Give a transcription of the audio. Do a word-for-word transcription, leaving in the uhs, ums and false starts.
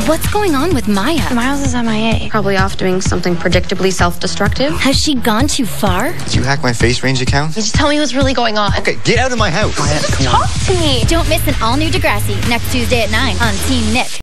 What's going on with Maya? Miles is M I A. Probably off doing something predictably self-destructive. Has she gone too far? Did you hack my face range account? Just tell me what's really going on. Okay, get out of my house. Talk to me. Don't miss an all-new Degrassi next Tuesday at nine on Teen Nick.